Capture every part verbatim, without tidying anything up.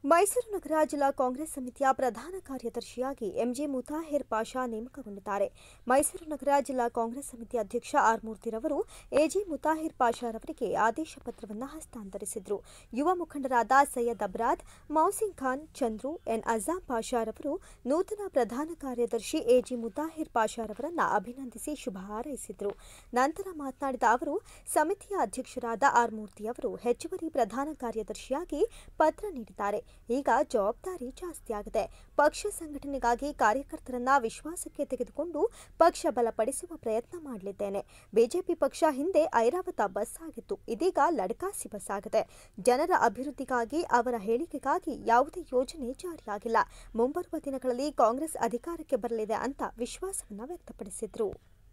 ಮೈಸೂರು ನಗರ ಜಿಲ್ಲಾ ಕಾಂಗ್ರೆಸ್ ಸಮಿತಿಯ ಪ್ರಧಾನ ಕಾರ್ಯದರ್ಶಿಯಾಗಿ ಎಂಜೆ ಮುತಾಹಿರ್ ಪಾಷಾ ನೇಮಕಗೊಂಡಿದ್ದಾರೆ. ಮೈಸೂರು ನಗರ ಜಿಲ್ಲಾ ಕಾಂಗ್ರೆಸ್ ಸಮಿತಿ ಅಧ್ಯಕ್ಷ ಆರ್ ಮೂರ್ತಿರವರು ಎಜೆ ಮುತಾಹಿರ್ ಪಾಷಾರವರಿಗೆ ಆದೇಶ ಪತ್ರವನ್ನು ಹಸ್ತಾಂತರಿಸಿದರು. ಯುವ ಮುಖಂಡರಾದ ಸೈಯದ್ ಅಬ್ರಾದ್, ಮೌಸಿನ್ ಖಾನ್, ಚಂದ್ರು, ಎನ್ ಅಜಾಂ ಪಾಷಾರವರು ನೂತನ ಪ್ರಧಾನ ಕಾರ್ಯದರ್ಶಿ ಎಜೆ ಮುತಾಹಿರ್ ಪಾಷಾರವರನ್ನು ಅಭಿನಂದಿಸಿ ಶುಭ ಹಾರೈಸಿದರು. ನಂತರ ಮಾತನಾಡಿದ ಅವರು, ಸಮಿತಿಯ ಅಧ್ಯಕ್ಷರಾದ ಆರ್ ಮೂರ್ತಿಯವರು ಹೆಚ್ಚುವರಿ ಪ್ರಧಾನ ಕಾರ್ಯದರ್ಶಿಯಾಗಿ ಪತ್ರ ನೀಡಿದ್ದಾರೆ. ಈಗ ಜವಾಬ್ದಾರಿ ಜಾಸ್ತಿಯಾಗಿದೆ. ಪಕ್ಷ ಸಂಘಟನೆಗಾಗಿ ಕಾರ್ಯಕರ್ತರನ್ನ ವಿಶ್ವಾಸಕ್ಕೆ ತೆಗೆದುಕೊಂಡು ಪಕ್ಷ ಬಲಪಡಿಸುವ ಪ್ರಯತ್ನ ಮಾಡಲಿದ್ದೇನೆ. ಬಿಜೆಪಿ ಪಕ್ಷ ಹಿಂದೆ ಐರಾವತ ಬಸ್ ಆಗಿತ್ತು, ಇದೀಗ ಲಡಕಾಸಿ ಬಸ್ ಆಗಿದೆ. ಜನರ ಅಭಿವೃದ್ಧಿಗಾಗಿ, ಅವರ ಹೇಳಿಕೆಗಾಗಿ ಯಾವುದೇ ಯೋಜನೆ ಜಾರಿಯಾಗಿಲ್ಲ. ಮುಂಬರುವ ದಿನಗಳಲ್ಲಿ ಕಾಂಗ್ರೆಸ್ ಅಧಿಕಾರಕ್ಕೆ ಬರಲಿದೆ ಅಂತ ವಿಶ್ವಾಸವನ್ನು ವ್ಯಕ್ತಪಡಿಸಿದರು.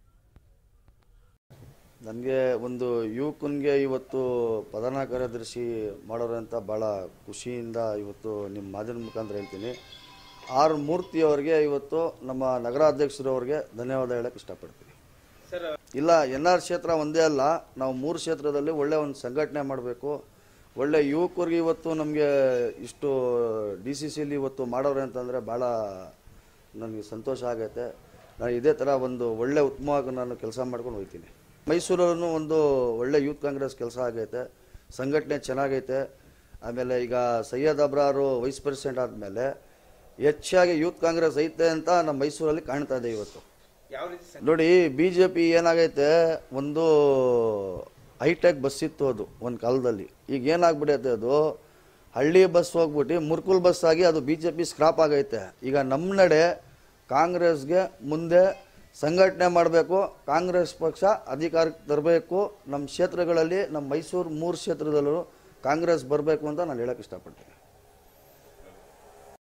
ನನಗೆ ಒಂದು ಯುವಕನಿಗೆ ಇವತ್ತು ಪ್ರಧಾನ ಕಾರ್ಯದರ್ಶಿ ಮಾಡೋರು ಅಂತ ಭಾಳ ಖುಷಿಯಿಂದ ಇವತ್ತು ನಿಮ್ಮ ಮಾಧ್ಯಮದ ಮುಖಾಂತರ ಹೇಳ್ತೀನಿ. ಆರ್ ಮೂರ್ತಿಯವರಿಗೆ ಇವತ್ತು ನಮ್ಮ ನಗರಾಧ್ಯಕ್ಷರವ್ರಿಗೆ ಧನ್ಯವಾದ ಹೇಳಕ್ಕೆ ಇಷ್ಟಪಡ್ತೀನಿ. ಇಲ್ಲ, ಎನ್ ಆರ್ ಕ್ಷೇತ್ರ ಒಂದೇ ಅಲ್ಲ, ನಾವು ಮೂರು ಕ್ಷೇತ್ರದಲ್ಲಿ ಒಳ್ಳೆ ಒಂದು ಸಂಘಟನೆ ಮಾಡಬೇಕು. ಒಳ್ಳೆ ಯುವಕರಿಗೆ ಇವತ್ತು ನಮಗೆ ಇಷ್ಟು ಡಿ ಸಿ ಸಿಲಿ ಇವತ್ತು ಮಾಡೋರು ಅಂತಂದರೆ ಭಾಳ ನನಗೆ ಸಂತೋಷ ಆಗೈತೆ. ನಾನು ಇದೇ ಥರ ಒಂದು ಒಳ್ಳೆ ಉತ್ತಮವಾಗಿ ನಾನು ಕೆಲಸ ಮಾಡ್ಕೊಂಡು ಹೋಗ್ತೀನಿ. ಮೈಸೂರಲ್ಲೂ ಒಂದು ಒಳ್ಳೆ ಯೂತ್ ಕಾಂಗ್ರೆಸ್ ಕೆಲಸ ಆಗೈತೆ, ಸಂಘಟನೆ ಚೆನ್ನಾಗೈತೆ. ಆಮೇಲೆ ಈಗ ಸೈಯದ್ ಅಬ್ರಾರು ವೈಸ್ ಪ್ರೆಸಿಡೆಂಟ್ ಆದಮೇಲೆ ಹೆಚ್ಚಾಗಿ ಯೂತ್ ಕಾಂಗ್ರೆಸ್ ಐತೆ ಅಂತ ನಮ್ಮ ಮೈಸೂರಲ್ಲಿ ಕಾಣ್ತಾ ಇದೆ. ಇವತ್ತು ನೋಡಿ, ಬಿ ಜೆ ಪಿ ಏನಾಗೈತೆ, ಒಂದು ಹೈಟೆಕ್ ಬಸ್ ಇತ್ತು ಅದು ಒಂದು ಕಾಲದಲ್ಲಿ. ಈಗ ಏನಾಗ್ಬಿಡೈತೆ, ಅದು ಹಳ್ಳಿ ಬಸ್ ಹೋಗ್ಬಿಟ್ಟು ಮುರ್ಕುಲ್ ಬಸ್ ಆಗಿ ಅದು ಬಿ ಜೆ ಪಿ ಸ್ಕ್ರಾಪ್ ಆಗೈತೆ. ಈಗ ನಮ್ಮ ನಡೆ ಕಾಂಗ್ರೆಸ್ಗೆ ಮುಂದೆ ಸಂಘಟನೆ ಮಾಡಬೇಕು, ಕಾಂಗ್ರೆಸ್ ಪಕ್ಷ ಅಧಿಕಾರಕ್ಕೆ ತರಬೇಕು. ನಮ್ಮ ಕ್ಷೇತ್ರಗಳಲ್ಲಿ, ನಮ್ಮ ಮೈಸೂರು ಮೂರು ಕ್ಷೇತ್ರದಲ್ಲೂ ಕಾಂಗ್ರೆಸ್ ಬರಬೇಕು ಅಂತ ನಾನು ಹೇಳಕ್ಕೆ ಇಷ್ಟಪಡ್ತೀನಿ.